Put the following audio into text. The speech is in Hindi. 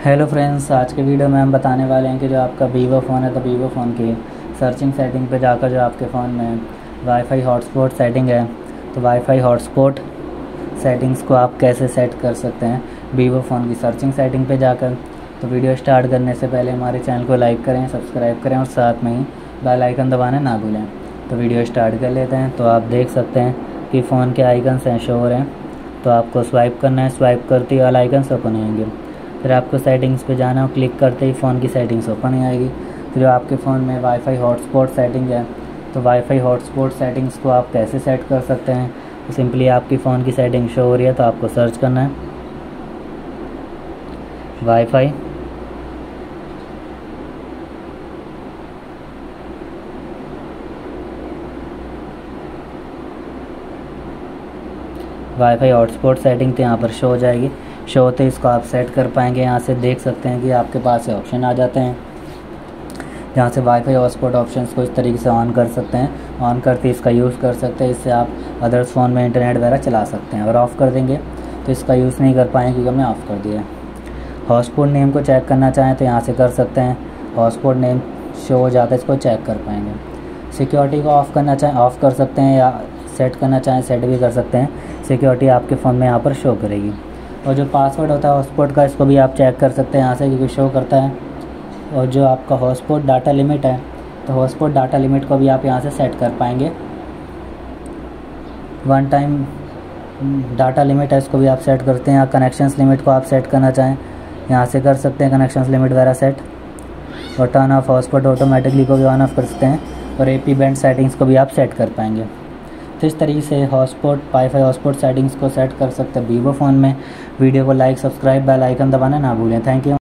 हेलो फ्रेंड्स, आज के वीडियो में हम बताने वाले हैं कि जो आपका वीवो फ़ोन है तो वीवो फ़ोन की सर्चिंग सेटिंग पे जाकर जो आपके फ़ोन में वाईफाई हॉटस्पॉट सेटिंग है तो वाईफाई हॉटस्पॉट सेटिंग्स को आप कैसे सेट कर सकते हैं वीवो फ़ोन की सर्चिंग सेटिंग पे जाकर। तो वीडियो स्टार्ट करने से पहले हमारे चैनल को लाइक करें, सब्सक्राइब करें और साथ में ही बेल आइकन दबाना ना भूलें। तो वीडियो स्टार्ट कर लेते हैं। तो आप देख सकते हैं कि फ़ोन के आइकन्स हैं शो हो रहे हैं, तो आपको स्वाइप करना है। स्वाइप करते ही वाला आइकन्स ओपन होंगे। फिर आपको सेटिंग्स पे जाना है, क्लिक करते ही फ़ोन की सेटिंग्स ओपन हो आएगी। फिर जो आपके फ़ोन में वाईफाई हॉटस्पॉट सेटिंग है तो वाईफाई हॉटस्पॉट सेटिंग्स को आप कैसे सेट कर सकते हैं। तो सिंपली आपकी फ़ोन की सेटिंग शो हो रही है तो आपको सर्च करना है वाईफाई हॉटस्पॉट सेटिंग तो यहाँ पर शो हो जाएगी। शो होते ही इसको आप सेट कर पाएंगे। यहाँ से देख सकते हैं कि आपके पास से ऑप्शन आ जाते हैं जहाँ से वाईफाई हॉटस्पॉट ऑप्शंस को इस तरीके से ऑन कर सकते हैं। ऑन करके इसका यूज़ कर सकते हैं। इससे आप अदर्स फ़ोन में इंटरनेट वगैरह चला सकते हैं। और ऑफ़ कर देंगे तो इसका यूज़ नहीं कर पाएंगे क्योंकि हमने ऑफ़ कर दिया है। हॉटस्पॉट नेम को चेक करना चाहें तो यहाँ से कर सकते हैं। हॉटस्पॉट नेम शो हो जाता है, इसको चेक कर पाएंगे। सिक्योरिटी को ऑफ़ करना चाहें ऑफ़ कर सकते हैं, या सेट करना चाहें सेट भी कर सकते हैं। सिक्योरिटी आपके फ़ोन में यहाँ पर शो करेगी। और जो पासवर्ड होता है हॉटस्पॉट का, इसको भी आप चेक कर सकते हैं यहाँ से, क्योंकि शो करता है। और जो आपका हॉटस्पॉट डाटा लिमिट है तो हॉटस्पॉट डाटा लिमिट को भी आप यहाँ से सेट कर पाएंगे। वन टाइम डाटा लिमिट है, इसको भी आप सेट करते हैं। या कनेक्शंस लिमिट को आप सेट करना चाहें यहाँ से कर सकते हैं, कनेक्शंस लिमिट वगैरह सेट। और टर्न ऑफ हॉटस्पॉट ऑटोमेटिकली को भी ऑन ऑफ कर सकते हैं। और AP बैंड सेटिंग्स को भी आप सेट कर पाएंगे। तो इस तरीके से वाईफाई हॉटस्पॉट सेटिंग्स को सेट कर सकते हैं वीवो फ़ोन में। वीडियो को लाइक, सब्सक्राइब, बेल आइकन दबाना ना भूलें। Thank you.